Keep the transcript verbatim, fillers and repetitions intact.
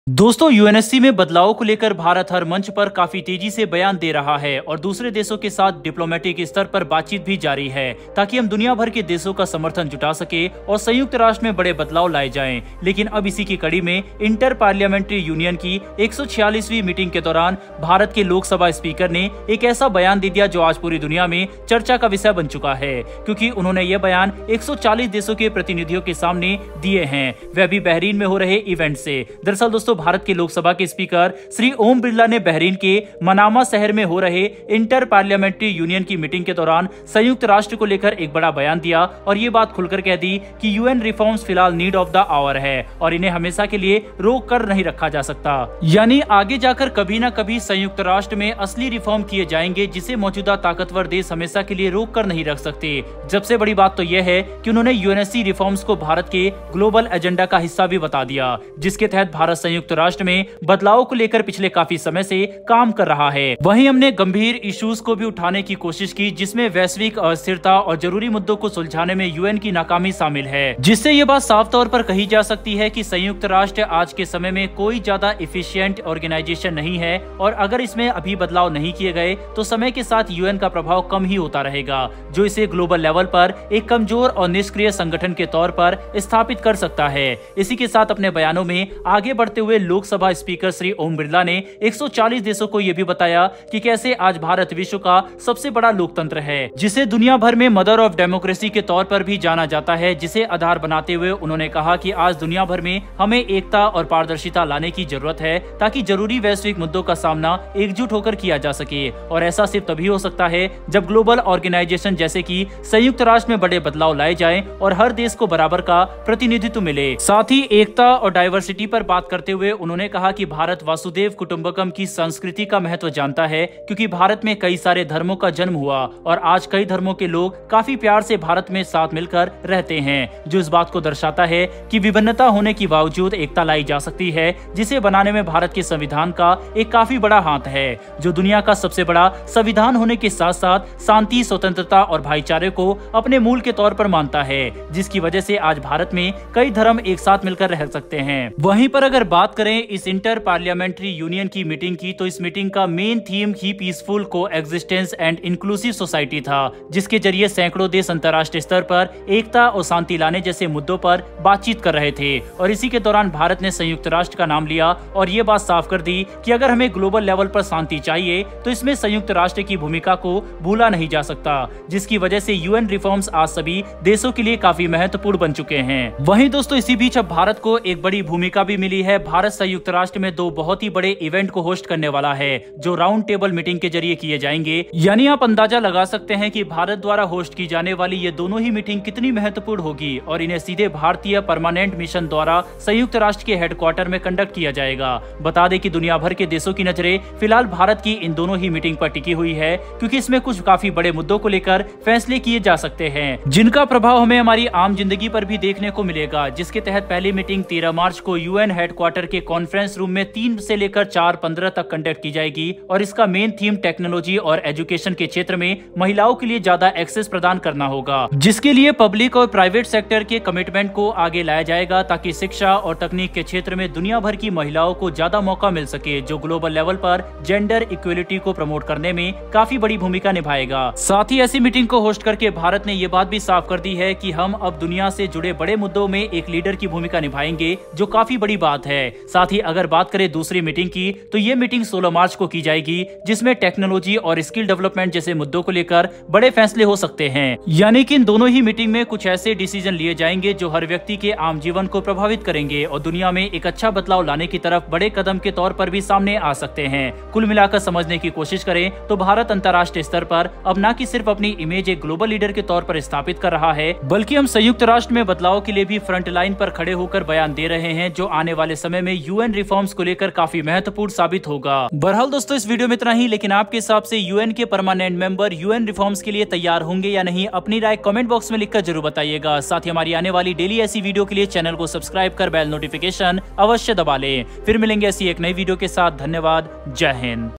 दोस्तों, यूएनएससी में बदलाव को लेकर भारत हर मंच पर काफी तेजी से बयान दे रहा है और दूसरे देशों के साथ डिप्लोमेटिक स्तर पर बातचीत भी जारी है ताकि हम दुनिया भर के देशों का समर्थन जुटा सके और संयुक्त राष्ट्र में बड़े बदलाव लाए जाएं। लेकिन अब इसी की कड़ी में इंटर पार्लियामेंट्री यूनियन की एक सौ छियालीसवीं मीटिंग के दौरान भारत के लोकसभा स्पीकर ने एक ऐसा बयान दे दिया जो आज पूरी दुनिया में चर्चा का विषय बन चुका है, क्योंकि उन्होंने यह बयान एक सौ चालीस देशों के प्रतिनिधियों के सामने दिए हैं, वह भी बहरीन में हो रहे इवेंट से। दरअसल दोस्तों, भारत के लोकसभा के स्पीकर श्री ओम बिरला ने बहरीन के मनामा शहर में हो रहे इंटर पार्लियामेंट्री यूनियन की मीटिंग के दौरान संयुक्त राष्ट्र को लेकर एक बड़ा बयान दिया और ये बात खुलकर कह दी कि यूएन रिफॉर्म्स फिलहाल नीड ऑफ द आवर है और इन्हें हमेशा के लिए रोक कर नहीं रखा जा सकता। यानी आगे जाकर कभी ना कभी संयुक्त राष्ट्र में असली रिफॉर्म किए जाएंगे जिसे मौजूदा ताकतवर देश हमेशा के लिए रोक कर नहीं रख सकते। सबसे बड़ी बात तो यह है कि उन्होंने यूएनएससी रिफॉर्म्स को भारत के ग्लोबल एजेंडा का हिस्सा भी बता दिया, जिसके तहत भारत संयुक्त राष्ट्र में बदलाव को लेकर पिछले काफी समय से काम कर रहा है। वहीं हमने गंभीर इश्यूज को भी उठाने की कोशिश की, जिसमें वैश्विक अस्थिरता और जरूरी मुद्दों को सुलझाने में यूएन की नाकामी शामिल है, जिससे ये बात साफ तौर पर कही जा सकती है कि संयुक्त राष्ट्र आज के समय में कोई ज्यादा इफिशिएंट ऑर्गेनाइजेशन नहीं है और अगर इसमें अभी बदलाव नहीं किए गए तो समय के साथ यूएन का प्रभाव कम ही होता रहेगा, जो इसे ग्लोबल लेवल पर एक कमजोर और निष्क्रिय संगठन के तौर पर स्थापित कर सकता है। इसी के साथ अपने बयानों में आगे बढ़ते हुए लोकसभा स्पीकर श्री ओम बिरला ने एक सौ चालीस देशों को यह भी बताया कि कैसे आज भारत विश्व का सबसे बड़ा लोकतंत्र है, जिसे दुनिया भर में मदर ऑफ डेमोक्रेसी के तौर पर भी जाना जाता है, जिसे आधार बनाते हुए उन्होंने कहा कि आज दुनिया भर में हमें एकता और पारदर्शिता लाने की जरूरत है ताकि जरूरी वैश्विक मुद्दों का सामना एकजुट होकर किया जा सके और ऐसा सिर्फ तभी हो सकता है जब ग्लोबल ऑर्गेनाइजेशन जैसे कि संयुक्त राष्ट्र में बड़े बदलाव लाए जाएं और हर देश को बराबर का प्रतिनिधित्व मिले। साथ ही एकता और डाइवर्सिटी पर बात करते हुए उन्होंने कहा कि भारत वासुदेव कुटुंबकम की संस्कृति का महत्व जानता है, क्योंकि भारत में कई सारे धर्मों का जन्म हुआ और आज कई धर्मों के लोग काफी प्यार से भारत में साथ मिलकर रहते हैं, जो इस बात को दर्शाता है कि विभिन्नता होने के बावजूद एकता लाई जा सकती है, जिसे बनाने में भारत के संविधान का एक काफी बड़ा हाथ है, जो दुनिया का सबसे बड़ा संविधान होने के साथ साथ शांति, स्वतंत्रता और भाईचारे को अपने मूल के तौर पर मानता है, जिसकी वजह से आज भारत में कई धर्म एक साथ मिलकर रह सकते हैं। वहीं पर अगर बात करें इस इंटर पार्लियामेंट्री यूनियन की मीटिंग की, तो इस मीटिंग का मेन थीम ही peaceful coexistence and inclusive society था, जिसके जरिए सैकड़ों देश अंतर्राष्ट्रीय स्तर पर एकता और शांति लाने जैसे मुद्दों पर बातचीत कर रहे थे। और इसी के दौरान भारत ने संयुक्त राष्ट्र का नाम लिया और ये बात साफ कर दी कि अगर हमें ग्लोबल लेवल पर शांति चाहिए तो इसमें संयुक्त राष्ट्र की भूमिका को भूला नहीं जा सकता, जिसकी वजह से यूएन रिफॉर्म्स आज सभी देशों के लिए काफी महत्वपूर्ण बन चुके हैं। वहीं दोस्तों, इसी बीच अब भारत को एक बड़ी भूमिका भी मिली है। भारत संयुक्त राष्ट्र में दो बहुत ही बड़े इवेंट को होस्ट करने वाला है, जो राउंड टेबल मीटिंग के जरिए किए जाएंगे। यानी आप अंदाजा लगा सकते हैं कि भारत द्वारा होस्ट की जाने वाली ये दोनों ही मीटिंग कितनी महत्वपूर्ण होगी और इन्हें सीधे भारतीय परमानेंट मिशन द्वारा संयुक्त राष्ट्र के हेडक्वार्टर में कंडक्ट किया जाएगा। बता दें कि दुनिया भर के देशों की नजरें फिलहाल भारत की इन दोनों ही मीटिंग पर टिकी हुई है, क्योंकि इसमें कुछ काफी बड़े मुद्दों को लेकर फैसले किए जा सकते हैं, जिनका प्रभाव हमें हमारी आम जिंदगी पर भी देखने को मिलेगा। जिसके तहत पहली मीटिंग तेरह मार्च को यूएन हेडक्वार्टर के कॉन्फ्रेंस रूम में तीन से लेकर चार पंद्रह तक कंडक्ट की जाएगी और इसका मेन थीम टेक्नोलॉजी और एजुकेशन के क्षेत्र में महिलाओं के लिए ज्यादा एक्सेस प्रदान करना होगा, जिसके लिए पब्लिक और प्राइवेट सेक्टर के कमिटमेंट को आगे लाया जाएगा ताकि शिक्षा और तकनीक के क्षेत्र में दुनिया भर की महिलाओं को ज्यादा मौका मिल सके, जो ग्लोबल लेवल पर जेंडर इक्वलिटी को प्रमोट करने में काफी बड़ी भूमिका निभाएगा। साथ ही ऐसी मीटिंग को होस्ट करके भारत ने ये बात भी साफ कर दी है कि हम अब दुनिया से जुड़े बड़े मुद्दों में एक लीडर की भूमिका निभाएंगे, जो काफी बड़ी बात है। साथ ही अगर बात करें दूसरी मीटिंग की, तो ये मीटिंग सोलह मार्च को की जाएगी, जिसमें टेक्नोलॉजी और स्किल डेवलपमेंट जैसे मुद्दों को लेकर बड़े फैसले हो सकते हैं। यानी कि इन दोनों ही मीटिंग में कुछ ऐसे डिसीजन लिए जाएंगे जो हर व्यक्ति के आम जीवन को प्रभावित करेंगे और दुनिया में एक अच्छा बदलाव लाने की तरफ बड़े कदम के तौर पर भी सामने आ सकते हैं। कुल मिलाकर समझने की कोशिश करें तो भारत अंतर्राष्ट्रीय स्तर पर अब न कि सिर्फ अपनी इमेज एक ग्लोबल लीडर के तौर पर स्थापित कर रहा है, बल्कि हम संयुक्त राष्ट्र में बदलाव के लिए भी फ्रंट लाइन पर खड़े होकर बयान दे रहे हैं, जो आने वाले समय में यूएन रिफॉर्म्स को लेकर काफी महत्वपूर्ण साबित होगा। बहरहाल दोस्तों, इस वीडियो में इतना ही, लेकिन आपके हिसाब से यूएन के परमानेंट मेंबर यूएन रिफॉर्म्स के लिए तैयार होंगे या नहीं, अपनी राय कमेंट बॉक्स में लिखकर जरूर बताइएगा। साथ ही हमारी आने वाली डेली ऐसी वीडियो के लिए चैनल को सब्सक्राइब कर बेल नोटिफिकेशन अवश्य दबा लें। फिर मिलेंगे ऐसी एक नई वीडियो के साथ। धन्यवाद। जय हिंद।